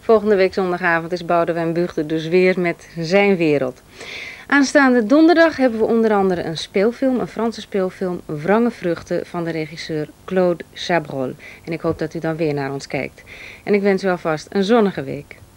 Volgende week zondagavond is Boudewijn Buugde dus weer met zijn wereld. Aanstaande donderdag hebben we onder andere een speelfilm, een Franse speelfilm, Wrange Vruchten van de regisseur Claude Chabrol. En ik hoop dat u dan weer naar ons kijkt. En ik wens u alvast een zonnige week.